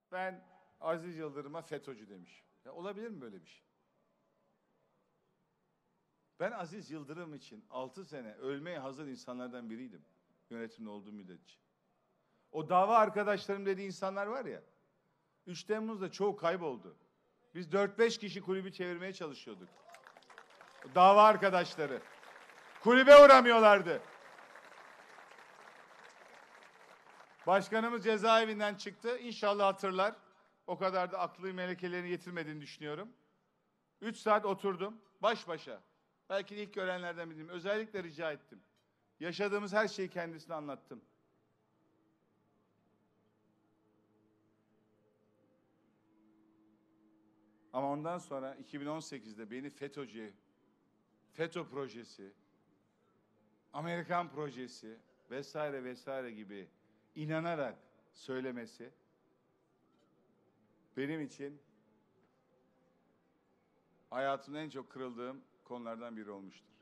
Ben Aziz Yıldırım'a FETÖ'cü demiş. Ya olabilir mi böyle bir şey? Ben Aziz Yıldırım için 6 sene ölmeye hazır insanlardan biriydim. Yönetimde olduğum müddetçe. O dava arkadaşlarım dediği insanlar var ya, 3 Temmuz'da çoğu kayboldu. Biz 4-5 kişi kulübü çevirmeye çalışıyorduk. Dava arkadaşları. Kulübe uğramıyorlardı. Başkanımız cezaevinden çıktı. İnşallah hatırlar. O kadar da aklı melekelerini yitirmediğini düşünüyorum. 3 saat oturdum baş başa. Belki ilk görenlerden biriyim. Özellikle rica ettim. Yaşadığımız her şeyi kendisine anlattım. Ama ondan sonra 2018'de beni FETÖ'cüye, FETÖ projesi, Amerikan projesi vesaire vesaire gibi inanarak söylemesi benim için hayatımda en çok kırıldığım konulardan biri olmuştur.